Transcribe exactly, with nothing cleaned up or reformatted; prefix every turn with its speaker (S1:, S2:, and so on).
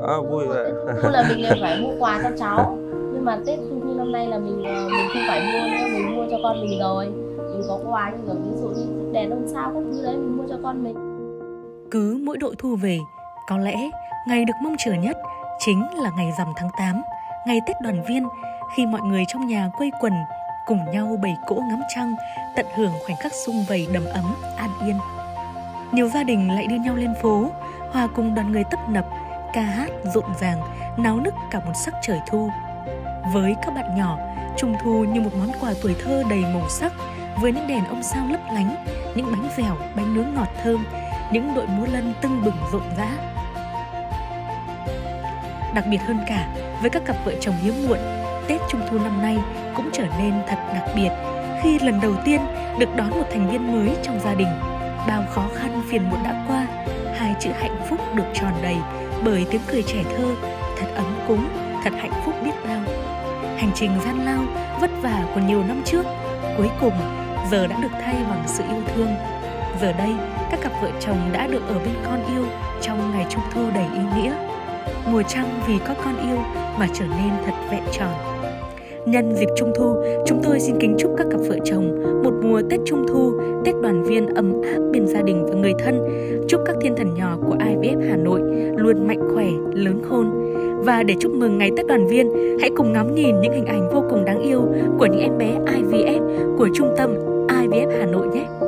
S1: À, vui
S2: Tết
S1: vậy.
S2: Trung Thu là mình đều phải mua quà cho cháu. Nhưng mà Tết Trung Thu năm nay là mình mình không phải mua nữa, mình mua cho con mình rồi. Mình có quà như là ví dụ như đèn ông sao các thứ đấy mình mua cho con mình.
S3: Cứ mỗi độ thu về, có lẽ ngày được mong chờ nhất chính là ngày rằm tháng tám, ngày Tết đoàn viên, khi mọi người trong nhà quây quần cùng nhau bày cỗ ngắm trăng, tận hưởng khoảnh khắc sum vầy đầm ấm, an yên. Nhiều gia đình lại đưa nhau lên phố, hòa cùng đoàn người tấp nập, ca hát rộn ràng, náo nức cả một sắc trời thu. Với các bạn nhỏ, Trung thu như một món quà tuổi thơ đầy màu sắc, với những đèn ông sao lấp lánh, những bánh dẻo, bánh nướng ngọt thơm, những đội múa lân tưng bừng rộn rã. Đặc biệt hơn cả, với các cặp vợ chồng hiếm muộn, Tết Trung thu năm nay cũng trở nên thật đặc biệt khi lần đầu tiên được đón một thành viên mới trong gia đình. Bao khó khăn phiền muộn đã qua, hai chữ hạnh phúc được tròn đầy bởi tiếng cười trẻ thơ, thật ấm cúng, thật hạnh phúc biết bao. Hành trình gian lao, vất vả của nhiều năm trước, cuối cùng giờ đã được thay bằng sự yêu thương. Giờ đây, các cặp vợ chồng đã được ở bên con yêu trong ngày Trung thu đầy ý nghĩa. Mùa trăng vì có con yêu mà trở nên thật vẹn tròn. Nhân dịp Trung thu, chúng tôi xin kính chúc các cặp vợ chồng một mùa Tết Trung thu, Tết đoàn viên ấm áp bên gia đình và người thân. Chúc các thiên thần nhỏ của i vê ép Hà Nội luôn mạnh khỏe, lớn khôn. Và để chúc mừng ngày Tết đoàn viên, hãy cùng ngắm nhìn những hình ảnh vô cùng đáng yêu của những em bé i vê ép của trung tâm i vê ép Hà Nội nhé.